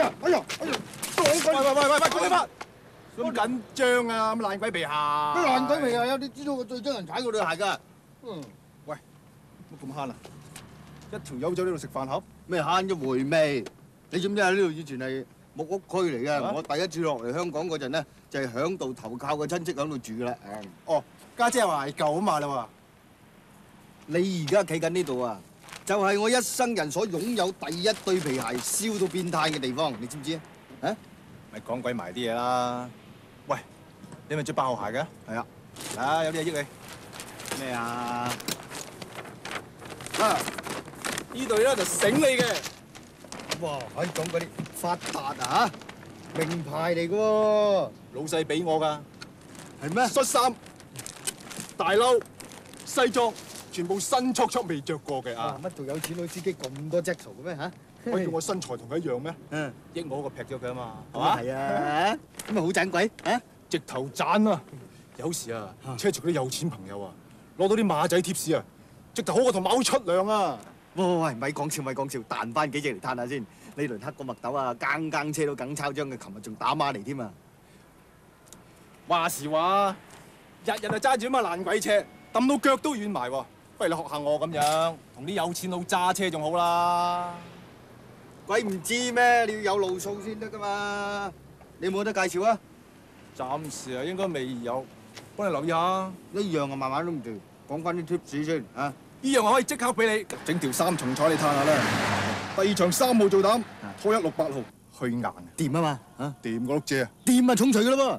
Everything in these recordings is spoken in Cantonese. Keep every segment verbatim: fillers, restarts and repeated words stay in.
呀！哎呀！哎呀！ 喂喂喂喂喂，講乜？咁緊張啊！咁爛鬼皮鞋。 咩爛鬼皮鞋啊？你知道我最憎人踩我對鞋㗎。嗯。 喂，乜咁慳啊？一條友走呢度食飯盒？ 咩慳咗回味？你知唔知啊？呢度以前係木屋區嚟嘅。我第一次落嚟香港嗰陣咧，就係響度投靠嘅親戚喺度住㗎啦。誒。 哦，家姐話係舊啊嘛，你話。 你而家企緊呢度啊，就係我一生人所擁有第一對皮鞋燒到變態嘅地方，你知唔知啊？啊？ 咪講鬼埋啲嘢啦！喂，你咪着八號鞋嘅？ 係啊。 啊，有啲嘢益你。 咩啊？ 啊！呢對咧就醒你嘅。 哇！可以講嗰啲發達啊嚇，名牌嚟嘅喎。 老細俾我㗎。 係咩？ 恤衫、大褸、西裝，全部新速速未着過嘅啊！ 乜做有錢女司機咁多隻數嘅咩嚇？ 喂，叫我身材同佢一樣咩？ 嗯， 益我個劈咗佢啊嘛，係嘛？係啊，咁咪好盞鬼啊！ 直頭賺啊！有時啊，車住嗰啲有錢朋友啊，攞到啲馬仔貼士啊，直頭好過同馬會出糧啊！ 喂喂喂，咪講笑咪講笑，彈翻幾隻嚟嘆下先。呢輪黑過麥豆啊，間間車都梗抄張嘅，琴日仲打孖嚟添啊！ 話時話，日日就揸住咁嘅爛鬼車，揼到腳都軟埋喎。不如你學下我咁樣，同啲有錢佬揸車仲好啦。 鬼唔知咩？你要有路數先得噶嘛？你有冇得介紹啊？ 暫時啊，應該未有，幫你留意下。呢樣啊，慢慢都唔住，講翻啲 tips 先啊！ 呢樣我可以即刻俾你，整條三重彩你睇下啦。第二場三號做膽，拖一六八號去硬， 掂啊嘛嚇， 掂個碌蔗啊， 掂啊重錘噶啦噃。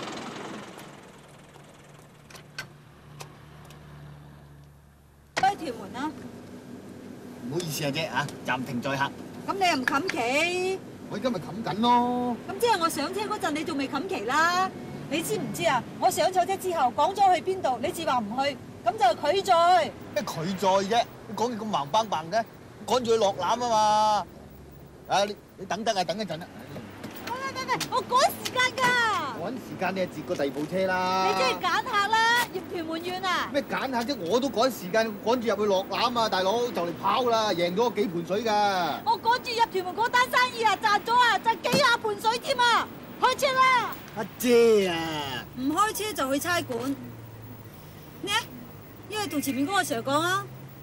開條門啦！ 唔好意思啊姐啊，暫停載客。 咁你又唔冚旗？ 我而家咪冚緊咯。 咁即係我上車嗰陣，你仲未冚旗啦？你知唔知啊？我上咗車之後講咗去邊度，你至話唔去，咁就係佢載。 咩佢載啫？你講嘢咁橫崩崩嘅，趕住佢落攬啊嘛！啊你你等得啊，等一陣啦。 喂喂喂，我趕時間㗎。 趕時間你係截過第二部車啦。 你即係揀客啦，入屯門苑啊！ 咩揀客啫？我都趕時間，趕住入去落攬啊！大佬就嚟跑啦，贏咗幾盤水㗎。 我趕住入屯門嗰單生意啊，賺咗啊，賺幾廿盤水添啊！開車啦！ 阿姐啊！ 唔開車就去差館。呢？一係同前面嗰個 Sir 講啊。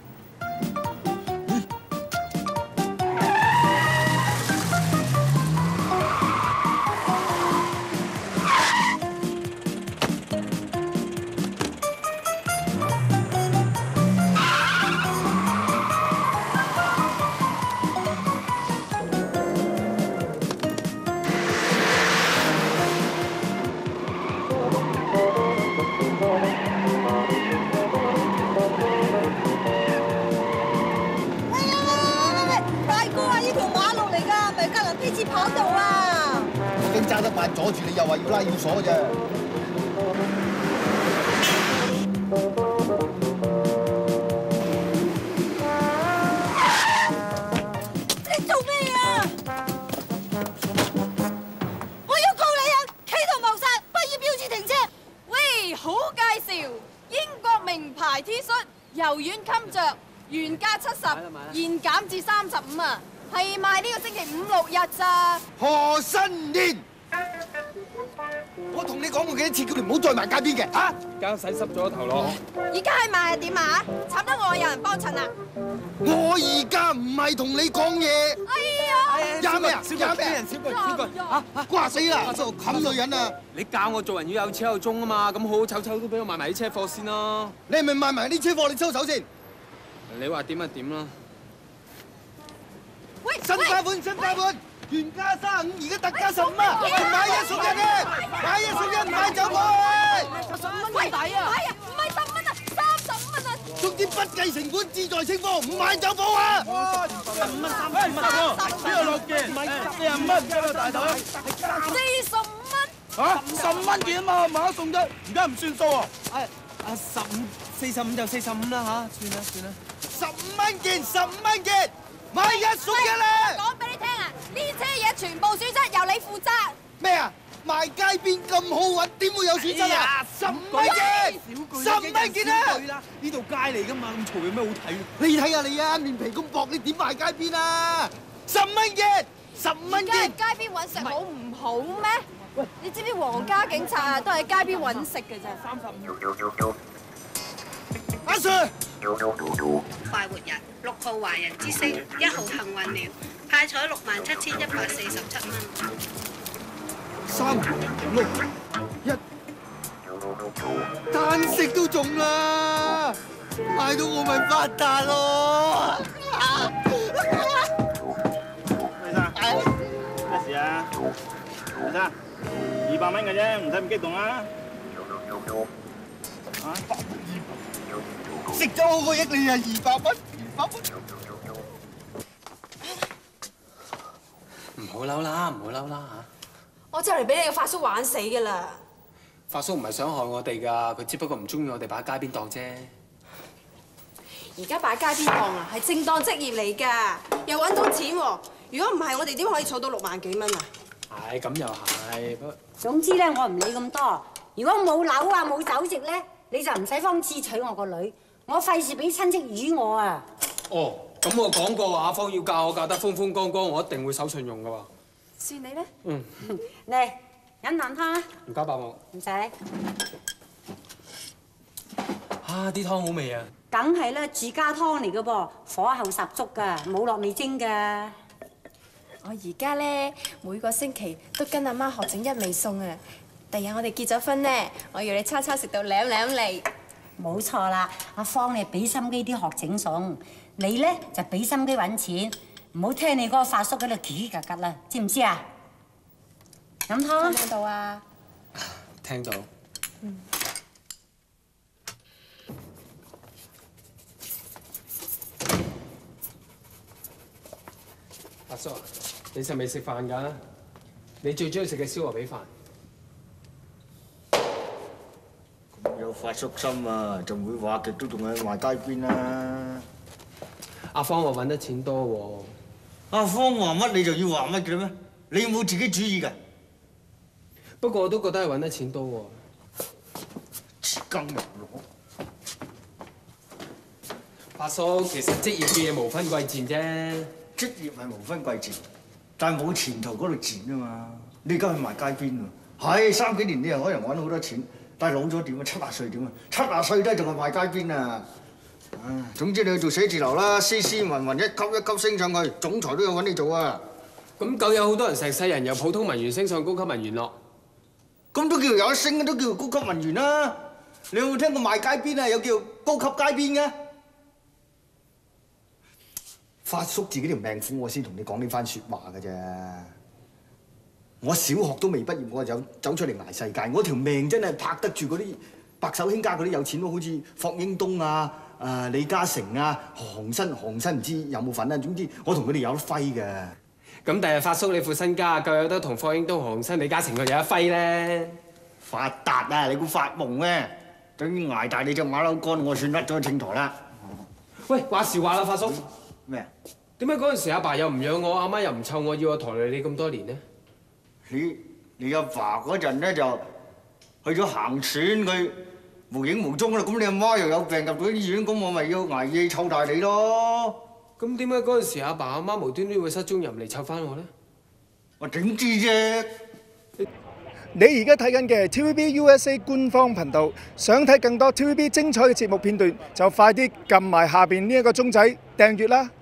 跑道啊！ 已經揸得慢，阻住你又話要拉要鎖啫。 你做咩啊？我要告你啊！企圖謀殺，不以標誌停車。 喂，好介紹，英國名牌 T 恤，柔軟襟着，原價七十，現減至三十五啊！係賣呢個星期五六日咋？ 賀新年！我同你講過幾多次，叫你唔好再埋街邊嘅嚇。 而家洗濕咗頭咯。 而家係賣係點啊？慘得我有人幫襯啊！ 我而家唔係同你講嘢。 哎呀！ 廿咩啊？ 小廿咩啊？ 小句小句嚇嚇瓜死啦！喺度冚女人啊！ 你教我做人要有始有終啊嘛，咁好好醜醜都俾我賣埋啲車貨先咯。 你係咪賣埋啲車貨？你收手先。 你話點就點啦。 喂， 新花款，新花款，原價三十五，而家特價十五啊！買一送一啊！買一送一，唔買走貨啊！ 十五蚊抵啊！係啊，唔係十蚊啊，三十五蚊啊！ 總之不計成本，志在清貨，唔買走貨啊！ 哇！十五蚊，三十五蚊喎，邊度落嘅？唔係四十五蚊，邊度大頭？ 四十五蚊。 嚇，十五蚊件啊嘛，買一送一，而家唔算數喎。誒啊，十五四十五就四十五啦嚇，算啦算啦。 十五蚊件，十五蚊件。買一送一啦！ 講俾你聽啊，呢車嘢全部損失由你負責。 咩啊？賣街邊咁好揾，點會有損失啊？十五蚊件，十五蚊件啊！ 呢度街嚟噶嘛，咁嘈有咩好睇？ 你睇下你啊，面皮咁薄，你點賣街邊啊？十五蚊件， 十五蚊而家喺件。 街邊揾食好唔好咩？你知唔知皇家警察啊都係街邊揾食嘅啫？三十五。 阿 Sir， 快活人六號華人之星，一號幸運鳥，派彩六萬七千一百四十七蚊。 三六一，單食都中啦！買到我咪發達咯！ 李生，咩事啊？李生，二百蚊嘅啫，唔使咁激動啊！啊？ 食咗好過益你啊！二百蚊，二百蚊。 唔好嬲啦，唔好嬲啦嚇！ 我就嚟俾你個發叔玩死㗎啦！ 發叔唔係想害我哋㗎，佢只不過唔中意我哋擺街邊檔啫。 而家擺街邊檔啊，係正當職業嚟㗎，又揾到錢喎。如果唔係，我哋點可以儲到六萬幾蚊啊？ 係咁又係，不過總之咧，我唔理咁多。如果冇樓啊冇酒席咧，你就唔使方志娶我個女。我費事俾親戚魚我啊！ 哦，咁我講過阿芳要嫁我嫁得風風光光，我一定會守信用㗎喎。 算你咧。 嗯。 嚟飲啖湯啊！ 唔該，伯母。 唔使。 啊！啲湯好味啊！ 梗係啦，住家湯嚟嘅噃，火候十足㗎，冇落味精㗎。 我而家咧每個星期都跟阿媽學整一味餸啊！第日我哋結咗婚咧，我要你餐餐食到舐舐脷。 冇錯啦，阿芳你俾心機啲學整餸，你咧就俾心機揾錢，唔好聽你嗰個發叔喺度嘰嘰格格啦，知唔知啊？飲湯啊！ 聽唔聽到啊？ 聽到。 嗯。 阿叔，你食未食飯㗎？你最中意食嘅燒鵝髀飯。 有發叔心啊，就唔會話極都仲喺賣街邊啦。 阿芳話揾得錢多喎。 阿芳話乜你就要話乜嘅咩？你有冇自己主意㗎？ 不過我都覺得係揾得錢多喎。 匙羹入攞。 阿叔，其實職業嘅嘢無分貴賤啫。 職業係無分貴賤，但係冇前途嗰度賤啊嘛！你而家去賣街邊喎，係三幾年你又可能揾好多錢，但係老咗點啊？七廿歲點啊？七廿歲都仲係賣街邊啊！唉，總之你去做寫字樓啦，斯斯文文一級一級升上去，總裁都有揾你做啊！ 咁夠有好多人成世人由普通文員升上高級文員咯。 咁都叫有得升，都叫高級文員啦！你有冇聽過賣街邊啊？有叫高級街邊嘅？發叔自己條命苦，我先同你講呢番説話嘅啫。我小學都未畢業，我就走出嚟捱世界。我條命真係拍得住嗰啲白手興家嗰啲有錢佬，好似霍英東啊、誒李嘉誠啊、韓新韓新唔知有冇份啊。總之我同佢哋有得揮嘅。 咁第日發叔你副身家夠有得同霍英東、韓新、李嘉誠佢有得揮咧？ 發達啊！你估發夢咩？等於捱大你隻馬騮乾，我算甩咗秤砣啦。 喂，話時話啦，發叔。 咩啊？ 點解嗰陣時阿爸又唔養我，阿媽又唔湊我，要我抬累你咁多年呢？ 你你阿爸嗰陣咧就去咗行船，佢無影無蹤啦。咁你阿媽又有病入咗醫院，咁我咪要捱夜湊大你咯。 咁點解嗰陣時阿爸阿媽無端端會失蹤又唔嚟湊翻我咧？ 我點知啫？ 你而家睇緊嘅係 T V B U S A 官方頻道，想睇更多 T V B 精彩嘅節目片段，就快啲撳埋下邊呢一個鐘仔訂閱啦！